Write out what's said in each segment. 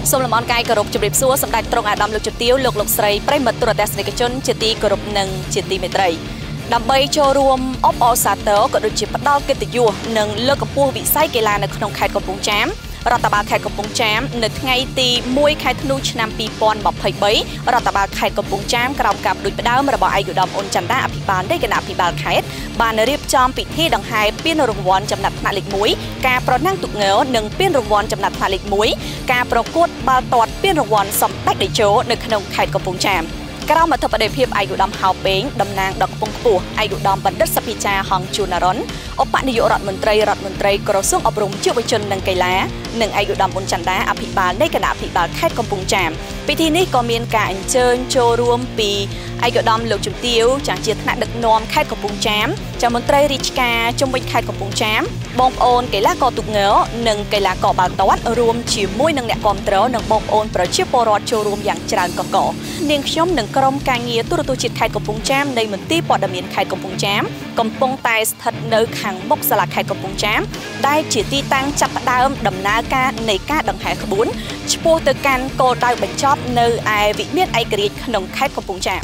សូមលំអរកាយគោរពជម្រាបសួរសម្ដេចទ្រង់អាដាមលោកជំទាវលោកស្រីប្រិមត្តទូរទស្សនិកជនជាទីគោរពនិងជាទីមេត្រីដើម្បីចូលរួមអបអរសាទរក៏ដូចជាផ្ដល់កិត្តិយសនិងលើកកម្ពស់វិស័យកីឡានៅក្នុងខេត្តកំពង់ចាមរដ្ឋបាលខេត្តកំពង់ចាមនៅថ្ងៃទី1ខែធ្នូឆ្នាំ2023រដ្ឋបាលខេត្តកំពង់ចាមក្រោមការផ្ដួចផ្ដើមរបស់ឯកឧត្តមអ៊ុនចន្ទរាអភិបាលនៃគណៈអភិបាលខេត្តបានរៀបចំពិធីដង្ហែពានរង្វាន់ចំណាត់ថ្នាក់លេខ1ការប្រណាំងទូកងនិងពានរង្វាន់ចំណាត់ថ្នាក់លេខ1ការប្រកួតបាល់ទាត់ពានរង្វាន់សម្ដេចតេជោនៅក្នុងខេត្តកំពង់ចាមក្រមអធិបតីភាពឯកឧត្តមហៅពេងតំណាងដល់កំពង់ខ្ពស់ឯកឧត្តមបណ្ឌិតសភិចាហងជួនរ៉ុនឧបនាយករដ្ឋមន្ត្រីក្រសួងអប់រំយុវជននិងកីឡានិងឯកឧត្តមអ៊ុនចន្ទរាអភិបាលនៃគណៈអភិបាលខេត្តកំពង់ចាមពិធីនេះក៏មានការអញ្ជើញចូលរួមពីឯកឧត្តមលោកជំទាវចាស់ជាថ្នាក់ដឹកនាំខេត្តកំពង់ចាមចាស់មន្ត្រីរាជការជំនាញខេត្តកំពង់ចាមបងប្អូនកីឡាករទូកងនិងកីឡាករបាល់ទាត់រួមជាមួយនឹងអ្នកគាំទ្រនិងបងប្អូនប្រជាពលរដ្ឋចូលរួមយ៉ាងច្រើនកកកនាងខ្ញុំនិងក្រុមការងារទូរទស្សន៍ជាតិខេត្តកំពង់ចាមនៃមន្ទីរព័ត៌មានខេត្តកំពង់ចាមកំពុងតែស្ថិតនៅខាងមុខសាលាខេត្តកំពង់ចាមដែលជាទីតាំងចាប់ផ្ដើមដំណើរការនៃការដង្ហែក្បួនឆ្ពោះទៅកាន់គោលដៅបញ្ចប់នៅឯវិមានឯករាជ្យក្នុងខេត្តកំពង់ចាម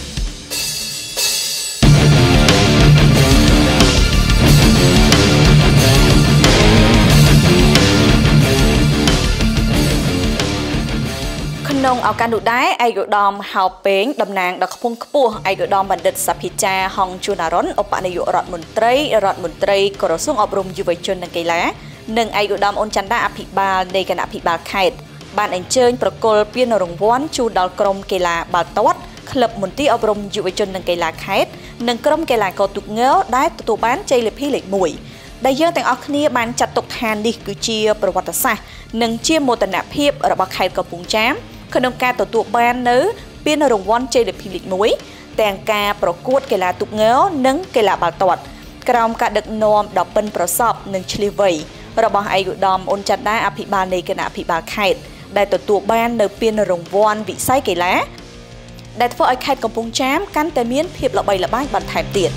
ក្នុងឱកាសនោះដែរឯកឧត្តមហៅពេងតំណាងដល់ខ្ពង់ខ្ពស់ឯកឧត្តមបណ្ឌិតសភិចាហងជួនរ៉ុនឧបនាយករដ្ឋមន្ត្រីក្រសួងអប់រំយុវជននិងកីឡានិងឯកឧត្តមអ៊ុនចន្ទរាអភិបាលនៃគណៈអភិបាលខេត្តបានអញ្ជើញប្រគល់ពានរង្វាន់ជូនដល់ក្រុមកីឡាបាល់ទាត់ក្លឹបមន្ទីរអប់រំយុវជននិងកីឡាខេត្តនិងក្រុមកីឡាករទូកងដែលទទួលបានជ័យលាភីលេខ1ដែលយើងទាំងអស់គ្នាបានចាត់ទុកថានេះគឺជាប្រវត្តិសាស្ត្រនិងជាមោទនភាពរបស់ខេត្តកំពង់ចាមក្នុងការទទួលបាននៅពានរង្វាន់ជ័យលាភីលេខ1ទាំងការប្រកួតកីឡាទូកងនិងកីឡាបាល់ទាត់ក្រោមការដឹកនាំដ៏ប៉ិនប្រសប់និងឆ្លៀសវៃរបស់ឯកឧត្តមអ៊ុនចន្ទរាអភិបាលនៃគណៈអភិបាលខេត្តដែលទទួលបាននៅពានរង្វាន់វិស័យកីឡាដែលធ្វើឲ្យខេត្តកំពង់ចាមកាន់តែមានភាពល្បីល្បាញបន្ថែមទៀត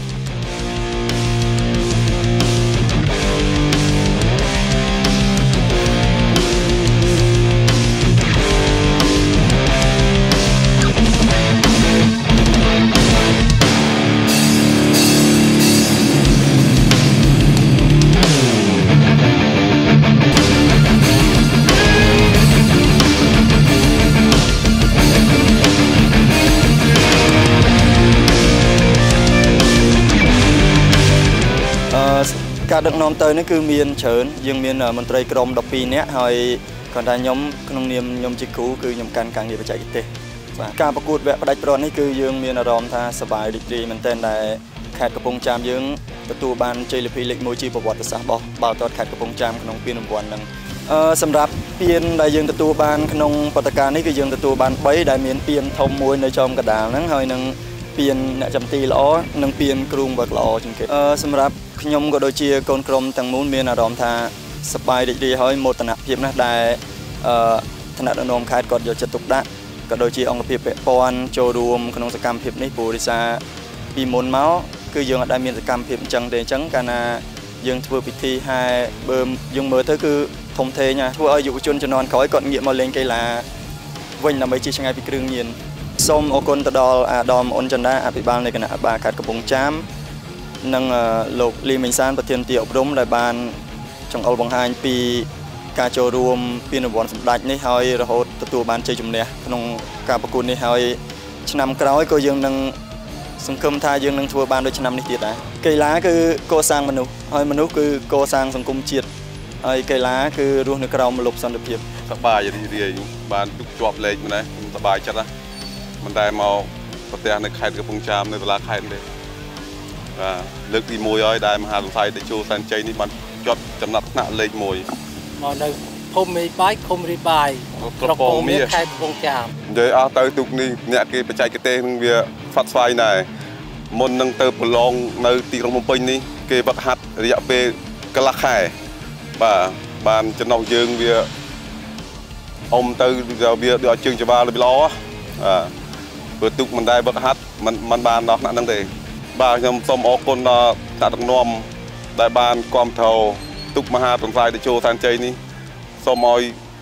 ការដឹកនាំទៅនេះគឺមានច្រើនយើងមានមន្ត្រីក្រម12នាក់ហើយគាត់ថាខ្ញុំក្នុងនាមខ្ញុំជាគ្រូគឺខ្ញុំកាន់ការងារបច្ចេកទេសបាទការប្រកួតវគ្គផ្ដាច់ព្រាត់នេះគឺយើងមានអារម្មណ៍ថាសប្បាយរីករាយមែនទែនដែលខេត្តកំពង់ចាមយើងទទួលបានជ័យលាភីលេខ1ជាប្រវត្តិសាស្ត្ររបស់បាល់ទាត់ខេត្តកំពង់ចាមក្នុងពានរង្វាន់ហ្នឹងសម្រាប់ពានដែលយើងទទួលបានក្នុងបទការនេះគឺយើងទទួលបាន3ដែលមានពានធំមួយនៅចំកណ្ដាលហ្នឹងហើយនឹងពានអ្នកចាំទីល្អនិងពានគ្រូបង្វឹកល្អជាងគេសម្រាប់ខ្ញុំក៏ដូចជាកូនក្រុមទាំងមូលមានអារម្មណ៍ថាសប្បាយរីករាយហើយមោទនភាពណាស់ដែលថ្នាក់ដឹកនាំខេត្តគាត់យកចិត្តទុកដាក់ក៏ដូចជាអង្គភាពពាក់ព័ន្ធចូលរួមក្នុងសកម្មភាពនេះព្រោះរិសាពីមុនមកគឺយើងអត់ដែលមានសកម្មភាពអញ្ចឹងទេអញ្ចឹងកាលណាយើងធ្វើពិធីហែបើយើងមើលទៅគឺធំធេងណាធ្វើឲ្យយុវជនជំនាន់ក្រោយគាត់ងាកមកលេងកីឡាវិញដើម្បីជៀសឆ្ងាយពីគ្រឿងញៀនសូមអរគុណទៅដល់អាដាមអ៊ុនចន្ទរាអភិបាលនៃគណៈអភិបាលខេត្តកំពង់ចាមនិងលោកលីមេងសានប្រធានទីអប់រំដែលបានចង្អុលបង្ហាញពីការចូលរួមពានរង្វាន់សម្ដេចនេះហើយរហូតទទួលបានជ័យជំនះក្នុងការប្រកួតនេះហើយឆ្នាំក្រោយក៏យើងនឹងសង្ឃឹមថាយើងនឹងធ្វើបានដូចឆ្នាំនេះទៀតដែរកីឡាគឺកសាងមនុស្សហើយមនុស្សគឺកសាងសង្គមជាតិហើយកីឡាគឺរស់នៅក្រោមម្លប់សន្តិភាពសប្បាយរីករាយបានទុកជាប់លេខម្នេះសប្បាយចិត្តណាមិនដែលមកប្រទេសនៅខេត្តកំពង់ចាមនៅសាលាខេត្តទេលើកទី1ហើយដែលមហាវិទ្យាល័យតេជោសែនជ័យនេះបានជាប់ចំណាត់ថ្នាក់លេខ1មកនៅភូមិមេបាយឃុំរីបាយក្រពងមាសខេត្តកំពង់ចាមនិយាយអស់ទៅទុកនេះអ្នកគេបច្ចេកទេសនឹងវាស្វាត់ស្វែងដែរមុននឹងទៅប្រឡងនៅទីក្រុងភ្នំពេញនេះគេវឹកហាត់រយៈពេលកន្លះខែបាទបានចំណុះយើងវាអុំទៅវាដូចជើងច្បាលល្អព្រោះទុកមិនដែលវឹកហាត់មិនបានដល់ថ្នាក់ហ្នឹងទេបាទខ្ញុំសូមអរគុណដល់ថ្នាក់ដឹកនាំដែលបានគាំទ្រទុកមហាសង្សាយតេជោសែនជ័យនេះសូមឲ្យ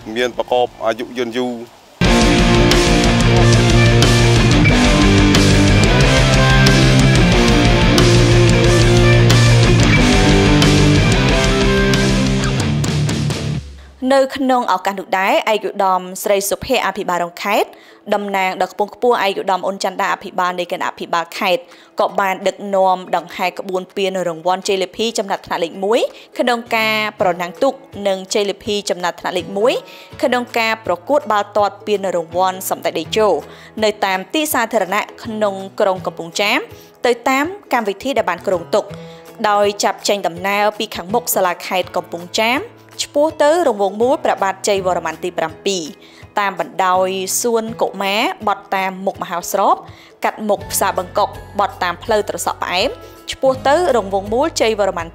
មានប្រកបអាយុយឺនយូរនៅក្នុងឱកាសនោះដែរឯកឧត្តមស្រីសុភ័ក្រអភិបាលរងខេត្តតំណាងដល់ខ្ពង់ខ្ពស់ឯកឧត្តមអ៊ុនចន្ទរាអភិបាលនៃគណៈអភិបាលខេត្តក៏បានដឹកនាំដង្ហែក្បួនពានរង្វាន់ជ័យលាភីចំណាត់ថ្នាក់លេខ 1 ក្នុងការប្រណាំងទូកនិងជ័យលាភីចំណាត់ថ្នាក់លេខ 1 ក្នុងការប្រកួតបាល់ទាត់ពានរង្វាន់សម្ដេចតេជោនៅតាមទីសាធារណៈក្នុងក្រុងកំពង់ចាមទៅតាមកម្មវិធីដែលបានគ្រោងទុកដោយចាប់ចេញដំណើរពីខាងមុខសាលាខេត្តកំពង់ចាមឆ្ពោះទៅរង្វង់មូលព្រះបាទជ័យវរ្ម័នទី 7 តាមបណ្ដោយសួនកុមារបត់តាមមុខមហោស្រពកាត់មុខផ្សាបង្កុកបត់តាមផ្លូវត្រសក់ផ្អែមឆ្ពោះទៅរង្វង់មូលជ័យវរ្ម័នទី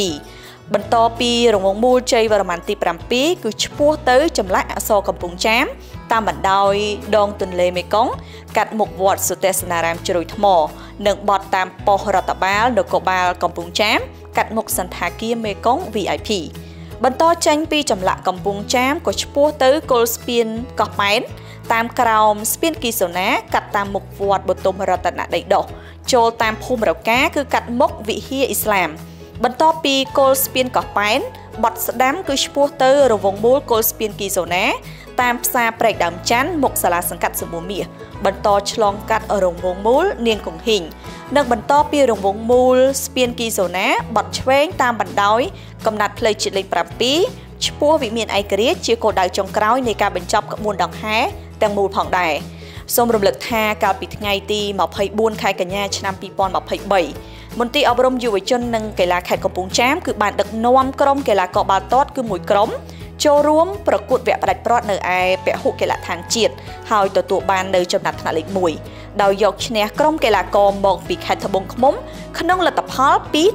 7 បន្តពីរង្វង់មូលជ័យវរ្ម័នទី 7 គឺឆ្ពោះទៅចម្លាក់អក្សរកំពង់ចាមតាមបណ្ដោយដងទន្លេមេគង្គកាត់មុខវត្តសុទេសនារាមជ្រោយថ្មនិងបត់តាមប៉ុស្តិ៍រដ្ឋបាលនគរបាលកំពង់ចាមកាត់មុខសន្តាគារមេគង្គ VIP បន្តចេញពីចម្លាក់កំពង់ចាមក៏ឆ្ពោះទៅគល់ស្ពានកោះប៉ែនតាមក្រោមស្ពានគីសូណាកាត់តាមមុខវត្តបទុមរតនដីដោះចូលតាមភូមិរកាគឺកាត់មុខវិហារអ៊ីស្លាមបន្តពីគល់ស្ពានកោះប៉ែនបត់ស្ដាំគឺឆ្ពោះទៅរង្វង់មូលគល់ស្ពានគីសូណាតាមផ្សារព្រែកដើមច័ន្ទមុខសាលាសង្កាត់សមុំមាសបន្តឆ្លងកាត់រង្វង់មូលនាងកង្ហ៊ីងនិងបន្តពីរង្វង់មូលស្ពានគីសូណាបត់ឆ្វេងតាមបណ្ដោយកំណាត់ផ្លូវជាតិលេខ 7 ឆ្ពោះវិមានឯករាជ្យជាគោលដៅចុងក្រោយនៃការបញ្ចប់ក្បួនដង្ហែទាំងមូលផងដែរសូមរំលឹកថាកាលពីថ្ងៃទី24ខែកញ្ញាឆ្នាំ2023មន្ទីរអប់រំយុវជននិងកីឡាខេត្តកំពង់ចាមគឺបានដឹកនាំក្រុមកីឡាករបាល់ទាត់គឺមួយក្រុមចូលរួមប្រកួតវគ្គផ្ដាច់ព្រ័ត្រនៅឯពហុកីឡដ្ឋានជាតិហើយទទួលបាននៅចំណាត់ថ្នាក់លេខ 1 ដោយយកឈ្នះក្រុមកីឡាករមកពីខេត្តត្បូងឃ្មុំក្នុងលទ្ធផល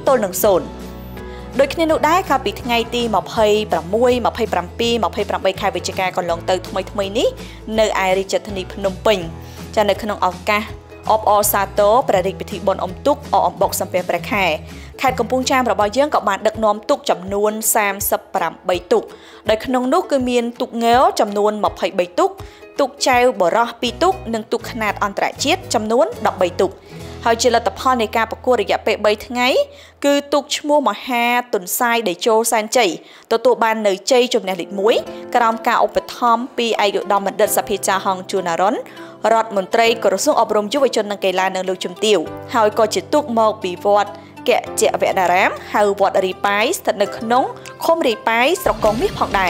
2-0 ដូចគ្នានោះដែរកាលពីថ្ងៃទី26 27 28ខែវិច្ឆិកាកន្លងទៅថ្មីនេះនៅឯរាជធានីភ្នំពេញចានៅក្នុងឱកាសអបអរសាទរព្រះរាជពិធីបុណ្យអុំទូកអអំបុកសំពះព្រះខែខេត្តកំពង់ចាមរបស់យើងក៏បានដឹកនាំទូកចំនួន38ទូកដោយក្នុងនោះគឺមានទូកងើចំនួន23ទូកទូកចែវបរោះ2ទូកនិងទូកខ្នាតអន្តរជាតិចំនួន13ទូកហើយជាលទ្ធផលនៃការប្រកួតរយៈពេល3ថ្ងៃគឺទូកឈ្មោះមហាទុនសាយដេជោសែនជ័យទទួលបាននៅជ័យជំនះលេខ 1 ក្រោមការឧបត្ថម្ភពីឯកឧត្តមបណ្ឌិតសភាចាហងជួនណារុនរដ្ឋមន្ត្រីក្រសួងអប់រំយុវជននិងកីឡានៅលោកជំទាវហើយក៏ជាទូកមកពីវត្តកច្ចវនារាមហៅវត្តរីប៉ាយស្ថិតនៅក្នុងឃុំរីប៉ាយស្រុកកងមាសផងដែរ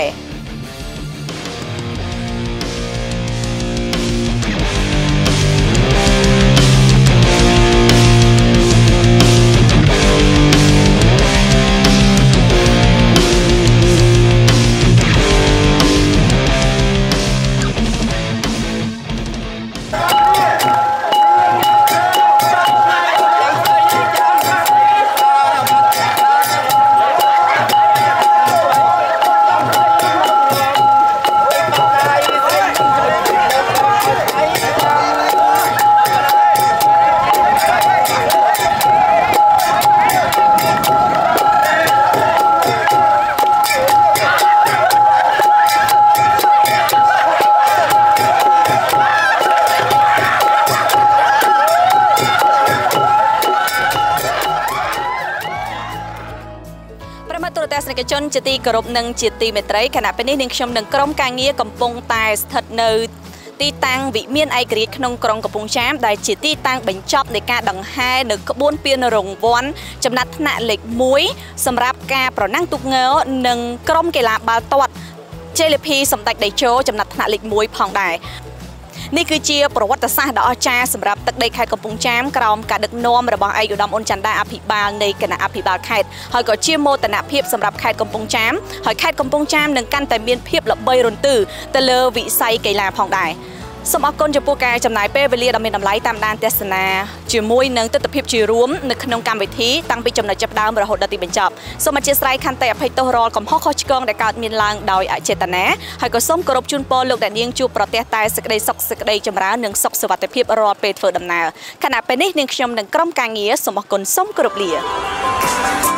ជនជាទីគោរពនិងជាទីមេត្រីគណៈពេលនេះនាងខ្ញុំនឹងក្រុមការងារកំពុងតែស្ថិតនៅទីតាំងវិមានឯករាជ្យក្នុងក្រុងកំពង់ចាមដែលជាទីតាំងបញ្ចប់នៃការដង្ហែនៅក្បួនពានរង្វាន់ចំណាត់ថ្នាក់លេខ 1 សម្រាប់ការប្រណាំងទូកងើនិងក្រុមកីឡាបាល់ទាត់ជ័យលាភីសម្ដេចតេជោចំណាត់ថ្នាក់លេខ 1 ផងដែរ នេះគឺជាប្រវត្តិសាស្ត្រដ៏អស្ចារ្យសម្រាប់ទឹកដីខេត្តកំពង់ចាមក្រោមការដឹកនាំរបស់ឯកឧត្តមអ៊ុនចន្ទរាអភិបាលនៃគណៈអភិបាលខេត្តហើយក៏ជាមោទនភាពសម្រាប់ខេត្តកំពង់ចាមហើយខេត្តកំពង់ចាមនឹងកាន់តែមានភាពល្បីរន្ទឺទៅលើវិស័យកីឡាផងដែរ សូមអរគុណចំពោះការចំណាយពេលវេលាដ៏មានតម្លៃតាមដានទស្សនាជាមួយនឹងទស្សនវិជ្ជារួមនៅក្នុងកម្មវិធីតាំងពីចំណុចចាប់ផ្ដើមរហូតដល់ទីបញ្ចប់សូមអធិស្ឋានខន្តីអភ័យទោសរាល់កំហុសខុសឆ្គងដែលកើតមានឡើងដោយអចេតនាហើយក៏សូមគោរពជូនពរលោកអ្នកនាងជួបប្រទះតែសេចក្តីសុខសេចក្តីចម្រើននិងសុខសុវត្ថិភាពរាល់ពេលធ្វើដំណើរខណៈពេលនេះនាងខ្ញុំនិងក្រុមការងារសូមអរគុណសូមគោរពលា